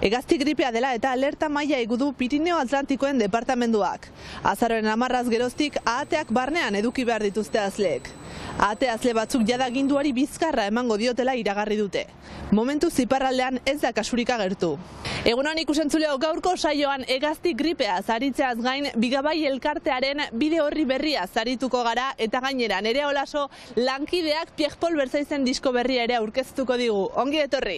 Hegazti gripea dela eta alerta maila igudu Pirineo Atlantikoen departamenduak. Azaroaren 10 geroztik ahateak barnean eduki behar dituzte azleek. Ahate azle batzuk jada ginduari bizkarra emango diotela iragarri dute. Momentu iparraldean ez da kasurik agertu. Egunon ikusentzuleo, gaurko saioan hegazti gripea zaritzeaz gain Bigabai elkartearen bide horri berria zarituko gara eta gainera Nerea Olaso lankideak Pierre Paul Berzaizen disko berria ere aurkeztuko digu. Ongi etorri!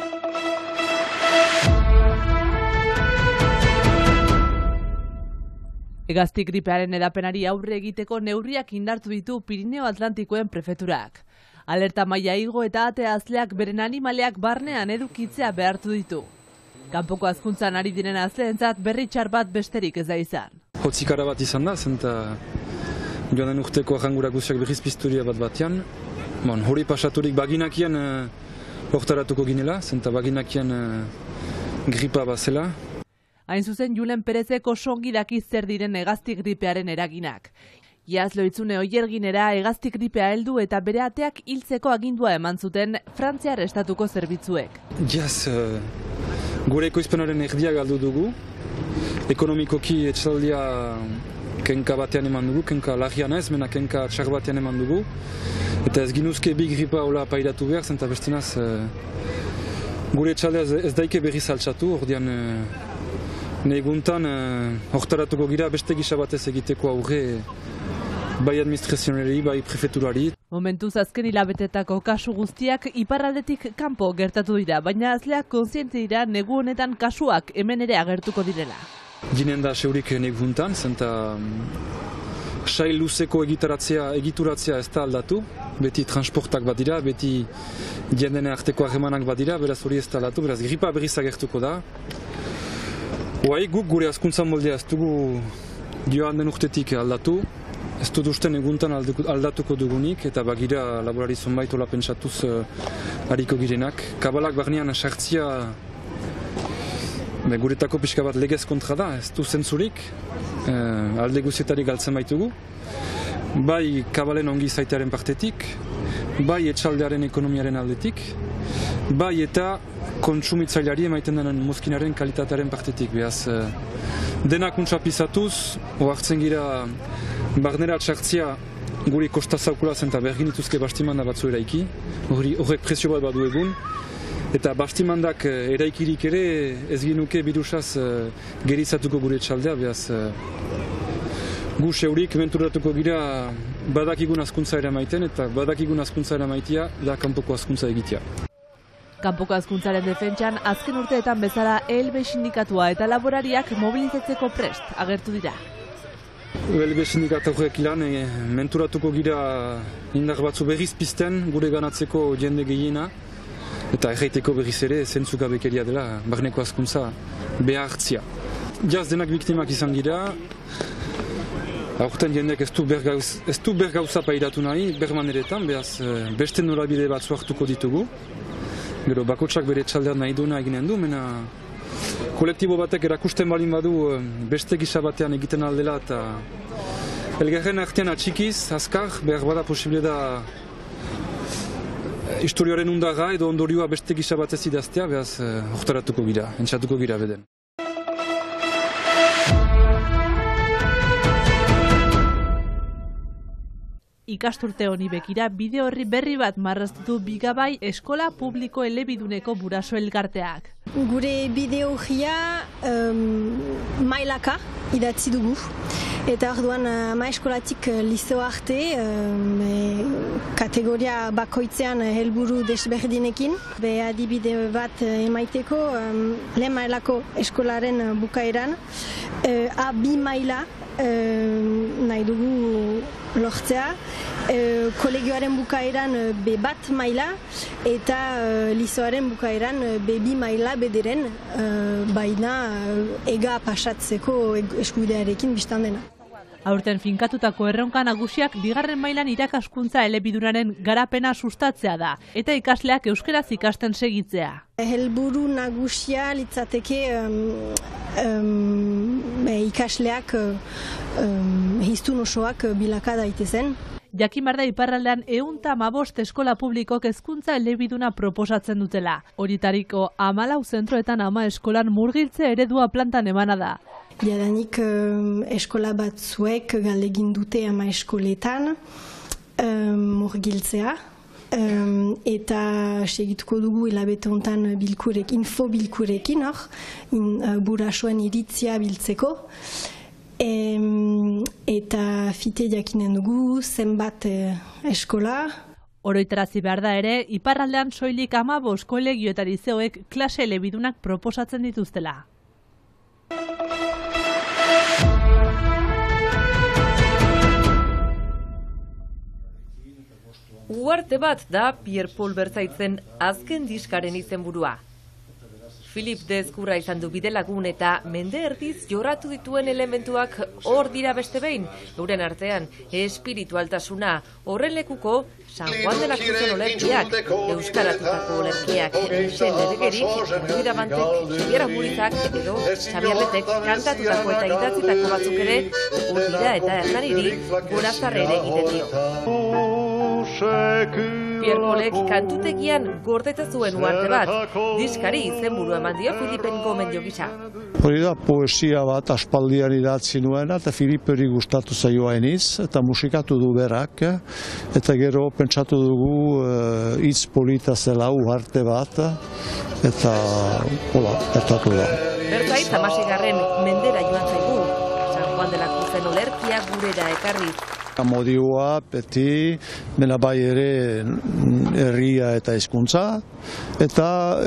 Hegazti gripearen edapenari aurre egiteko neurriak indartu ditu Pirineo Atlantikoen prefeturak. Alerta maila igo eta ahate azleak beren animaleak barnean edukitzea behartu ditu. Kanpoko hazkuntzan ari diren azleentzat berri txar bat besterik ez da izan. Hotzikara bat izan da, zenta joan den urteko ahangura guziak berriz pizturia bat batean. Hori pasaturik baginakian hortaratuko ginela, zenta baginakian gripa bazela. Hain zuzen Julen Perezek oso ongi daki zer diren hegazti gripearen eraginak. Iaz Loitzune Oierginera hegazti gripea heldu eta bere ateak hiltzeko agindua eman zuten Frantziar estatuko zerbitzuek. Iaz, gure ekoizpenaren erdia galdu dugu. Ekonomikoki etxaldia kenka batean eman dugu, kenka lagian ez, mena kenka txar batean eman dugu. Eta ez ginuzke bi gripa hola pairatu behar, zenta bestinaz gure etxaldea ez daike berriz altxatu, ordean neguntan hortaratuko gira beste gisa batez egiteko aurre bai administrazionari, bai prefeturari. Momentuz azken hilabetetako kasu guztiak iparraldetik kanpo gertatu dira, baina azleak kontziente dira negu honetan kasuak hemen ere agertuko direla. Ginen da seurik neguntan, zenta sail luzeko egituratzea ez da aldatu, beti transportak bat dira, beti jendene arteko harremanak bat dira, beraz hori ez da aldatu, beraz gripa berriz agertuko da. Guk gure hazkuntza moldea ez dugu joan den urtetik aldatu, ez dut usten eguntan aldatuko dugunik eta bagira laborari zonbait hola pentsatuz hariko girenak. Kabalak barnean sartzia guretako pixka bat legez kontra da, ez du zentzurik, alde guzietari galtzen baitugu. Bai kabalen ongi zaitearen partetik, bai etxaldearen ekonomiaren aldetik, bai eta kontsumitzaileari emaiten denen mozkinaren kalitatearen partetik. Behaz, denak untsa pizatuz, ohartzen gira barnera txartzia guri kostazaukula zenta bergin dituzke bastimanda batzu eraiki, horrek presio bat badu egun, eta bastimandak eraikirik ere ez ginuke birusaz gerizatuko gure etxaldea, behaz, gu seurik menturatuko gira badakigun hazkuntza eramaiten, eta badakigun hazkuntza eramaitia da kanpoko hazkuntza egitea. Kanpoko hazkuntzaren defentsan, azken urteetan bezala ELB sindikatua eta laborariak mobilizatzeko prest agertu dira. ELB sindikatu horrek lan menturatuko gira indar batzu berriz pizten gure ganatzeko jende gehiena eta erraiteko berriz ere zentzugabekeria dela barneko hazkuntza behartzia. Jaz denak biktimak izan gira, aurten jendeak ez du bergauza pairatu nahi, bermaneretan, behaz beste norabide batzu hartuko ditugu. Gero bakotsak bere txaldean nahi duena eginen du, mena kolektibo batek erakusten balin badu beste gisa batean egiten aldela eta elgarren artean atxikiz, azkar, behar bada posible da historioaren undarra edo ondorioa beste gisa batez idaztea, behaz hortaratuko gira, entxatuko gira beden. Ikasturte honi bekira bide horri berri bat marraztu Bigabai eskola publiko elebiduneko buraso elkarteak. Gure bide horria mailaka idatzi dugu. Eta orduan eskolatik liceo arte, kategoria bakoitzean helburu desberdinekin. Adibide bat emaiteko lehen mailako eskolaren bukaeran, A2 maila nahi dugu lortzea, kolegioaren bukaeran B1 maila eta liceoaren bukaeran B2 maila bederen, baina ega pasatzeko eskubidearekin biztan dena. Aurten finkatutako erronka nagusiak bigarren mailan irakaskuntza elebidunaren garapena sustatzea da eta ikasleak euskaraz ikasten segitzea. Helburu nagusia litzateke ikasleak hiztun osoak bilaka daitezen. Jakin behar da iparraldean 115 eskola publikok hezkuntza elebiduna proposatzen dutela. Horitariko 14 zentroetan ama eskolan murgiltze eredua plantan emana da. Jadanik eskola batzuek galdegin dute ama eskoletan murgiltzea. Eta segituko dugu hilabete honetan info bilkurekin, burasoen iritzia biltzeko. Eta fite jakinen dugu zenbat eskola. Oroitarazi behar da ere, iparraldean soilik 15 kolegio eta lizeoek klase elebidunak proposatzen dituztela. Uarte bat da Pierre Paul Bertzaitzen azken diskaren izenburua. Philip de Ezkurra izan du bidelagun eta mende erdiz jorratu dituen elementuak hor dira beste behin, euren artean espiritualtasuna, horren lekuko San Juan de la Cruzen olerkiak, euskaratutako olerkiak, Michel Ledegerik, Mira Bantek, Xabier Agurizak edo Xabier Letek kantatutako eta idatzitako batzuk ere, hor dira eta Hernaniri gorazarre ere egiten dio. Pierre Paulek kantutegian gordeta zuen uarte bat, diskari izenburu eman dio Filipen gomendio gisa. Hori da poesia bat aspaldian idatzi nuena eta Filiperi gustatu zaio hainiz eta musikatu du berak eta gero pentsatu dugu hitz polita zela uarte bat eta hola, gertatu da. Bertzait, 16. mendera joan zaigu, San Juan de la Cruzen olerkia gurera ekarri. Modioa, beti, bena bai ere herria eta hizkuntza, eta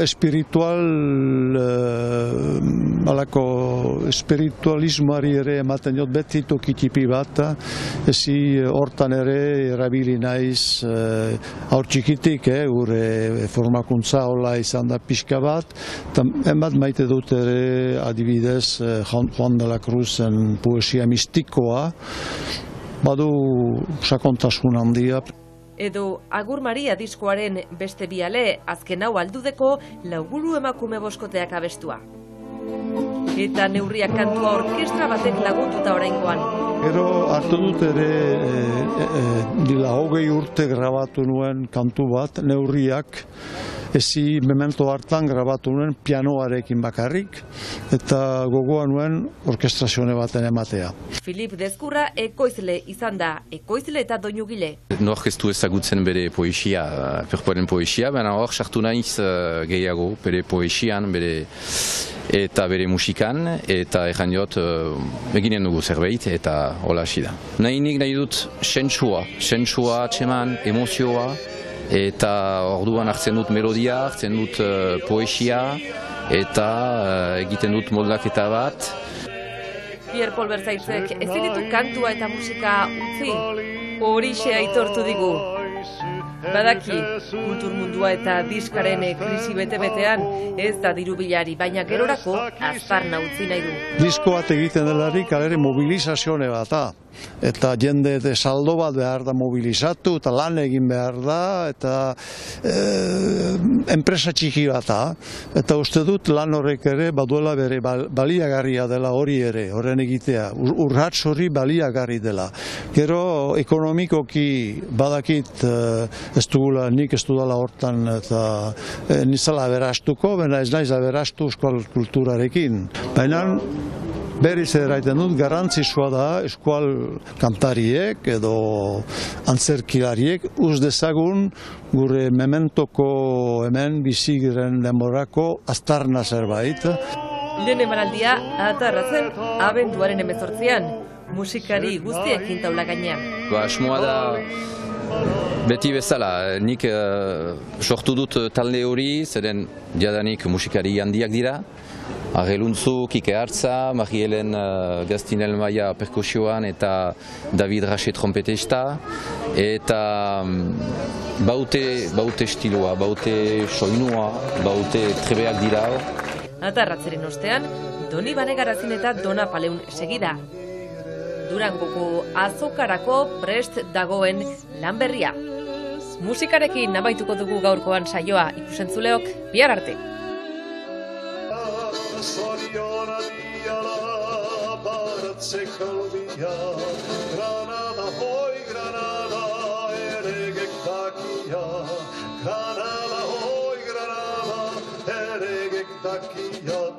espiritualismoari ere ematen jot beti tokitipi bat, ezi hortan ere erabili naiz haur txikitik, gure formakuntza hola izan da pixka bat, eta enbat maite dut ere adibidez Juan de la Cruzen poesia mistikoa, badu sakontasun handia. Edo Agur Maria diskoaren beste biale, azken hau aldudeko lauguru emakume boskoteak abestua. Eta neurriak kantua orkestra batek lagunduta oraingoan. Gero hartu dut ere, dila 20 urte grabatu nuen kantu bat, neurriak, ezi memento hartan grabatu nuen pianoarekin bakarrik, eta gogoa nuen orkestrazione baten ematea. Philip de Ezkurra ekoizle izan da, ekoizle eta doinugile. Nork ez du ezagutzen bere poesia, Perpoaren poesia, baina hor sartu naiz gehiago, bere poesian, eta bere musikan, eta erran diot, eginen dugu zerbait, eta hola hasi da. Nahi dut sentsua, txeman, emozioa, eta orduan hartzen dut melodia, hartzen dut poesia, eta egiten dut moldaketa bat. Pierre Paul Bertzaitzek ezin ditu kantua eta musika utzi, horixe aitortu digu. Badaki, kultur mundua eta diskaren krisi bete-betean ez da diru bilari, baina gerorako azparna utzi nahi du. Disko bat egiten delarik alere mobilizazione bat da. Eta jende saldo bat behar da mobilizatu, eta lan egin behar da, eta enpresa txiki bat da. Eta uste dut lan horrek ere baduela bere baliagarria dela hori ere, horren egitea. Urrats hori baliagarri dela. Gero ekonomikoki badakit nik ez dudala hortan eta nizala aberastuko, baina ez naiz aberastu euskal kulturarekin. Baina berriz eraiten dut, garrantzitsua da eskual kantariek edo antzerkilariek uz dezagun gure mementoko hemen bizigiren denborako aztarna zerbait. Lehen emanaldia atarratzen abenduaren 18an, musikari guztiekin taula gainean. Asmoa da beti bezala, nik sortu dut talde hori, zeren jadanik musikari handiak dira. Arreluntzu, Kike Hartza, Marie-Helen Gastinel Maia perkusioan eta David Rache trompetista. Eta baute estiloa, baute soinua, baute trebeak dira. Atarratzeren ostean, Doni Banegarazin eta Dona Paleun segida. Durangoko azokarako prest dagoen lan berria. Musikarekin amaituko dugu gaurkoan saioa, ikusentzuleok, bihar arte. Granada, hoy Granada. zenbakia